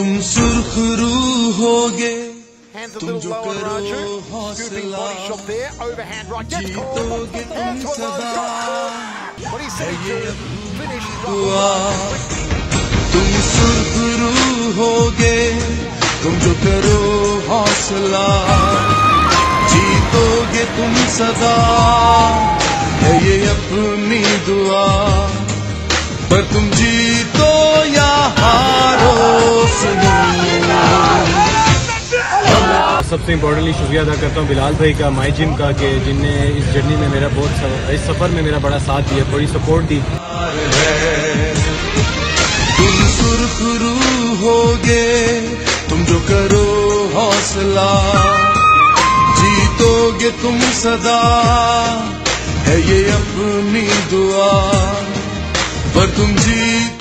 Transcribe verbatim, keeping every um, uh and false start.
तुम सुर्खरू होगे, तुम जो करो हौसला, जीतोगे तुम सदा, है ये दुआ। तुम सुर्खरू होगे, तुम जो करो हौसला, जीतोगे तुम सदा, है ये अपनी दुआ। पर तुम जीतो या हारो सुनो। सबसे इम्पोर्टेंटली शुक्रिया अदा करता हूँ बिलाल भाई का, माई जिम का, कि जिनने इस जर्नी में मेरा बहुत, इस सफ़र में मेरा बड़ा साथ दिया, बड़ी सपोर्ट दी। तुम सुर्खरू होगे, तुम जो करो हौसला, जीतोगे तुम सदा, है ये अपनी दुआ। पर तुम जीत